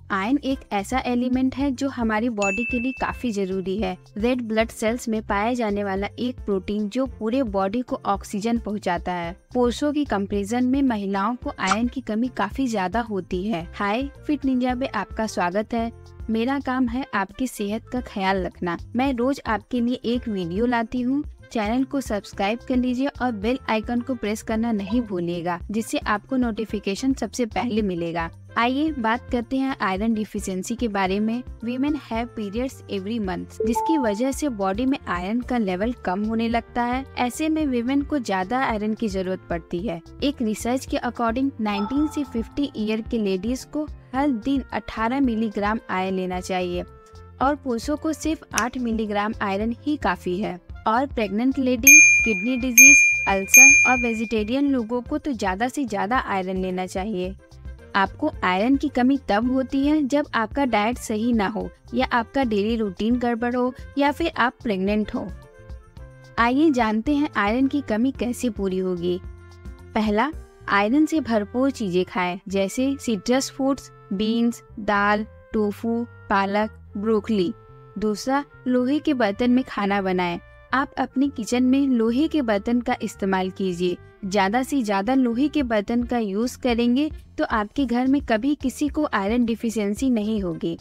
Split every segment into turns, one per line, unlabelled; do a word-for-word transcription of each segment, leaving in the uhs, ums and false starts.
Iron एक ऐसा element है जो हमारी बॉडी के लिए काफी जरूरी है। रेड ब्लड सेल्स में पाया जाने वाला एक प्रोटीन जो पूरे बॉडी को ऑक्सीजन पहुंचाता है। पुरुषों की कंपैरिजन में महिलाओं को आयरन की कमी काफी ज्यादा होती है। हाय, फिट निंजा में आपका स्वागत है। मेरा काम है आपकी सेहत का ख्याल रखना। मैं रोज आपके लिए एक वीडियो लाती हूँ। चैनल को सब्सक्राइब कर लीजिए और बेल आइकन को प्रेस करना नहीं भूलिएगा, जिससे आपको नोटिफिकेशन सबसे पहले मिलेगा। आइए बात करते हैं आयरन डिफिशियंसी के बारे में। Women have periods every month, जिसकी वजह से बॉडी में आयरन का लेवल कम होने लगता है। ऐसे में वीमेन को ज्यादा आयरन की जरूरत पड़ती है। एक रिसर्च के अकॉर्डिंग नाइनटीन से फिफ्टी ईयर के लेडीज को हर दिन अठारह मिलीग्राम आयरन लेना चाहिए और पुरुषों को सिर्फ आठ मिलीग्राम आयरन ही काफी है। और pregnant lady, kidney disease, ulcer और वेजिटेरियन लोगों को तो ज्यादा से ज्यादा आयरन लेना चाहिए। आपको आयरन की कमी तब होती है जब आपका डाइट सही ना हो, या आपका डेली रूटीन गड़बड़ हो, या फिर आप प्रेग्नेंट हो। आइए जानते हैं आयरन की कमी कैसे पूरी होगी। पहला, आयरन से भरपूर चीजें खाएं, जैसे सिट्रस फूड्स, बीन्स, दाल, टोफू, पालक, ब्रोकली। दूसरा, लोहे के बर्तन में खाना बनाएं। आप अपने किचन में लोहे के बर्तन का इस्तेमाल कीजिए। ज्यादा से ज्यादा लोहे के बर्तन का यूज करेंगे तो आपके घर में कभी किसी को आयरन डिफिशियंसी नहीं होगी।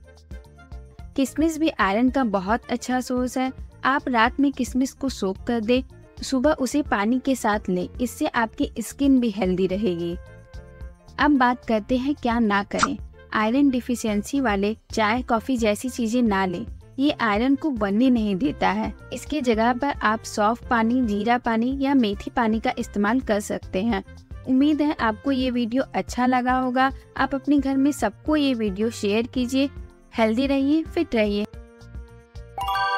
किशमिश भी आयरन का बहुत अच्छा सोर्स है। आप रात में किशमिश को सोक कर दें, सुबह उसे पानी के साथ लें। इससे आपकी स्किन भी हेल्दी रहेगी। अब बात करते हैं क्या ना करें। आयरन डिफिशियंसी वाले चाय, कॉफी जैसी चीजें ना लें। ये आयरन को बनने नहीं देता है। इसके जगह पर आप सौंफ पानी, जीरा पानी या मेथी पानी का इस्तेमाल कर सकते हैं। उम्मीद है आपको ये वीडियो अच्छा लगा होगा। आप अपने घर में सबको ये वीडियो शेयर कीजिए। हेल्दी रहिए, फिट रहिए।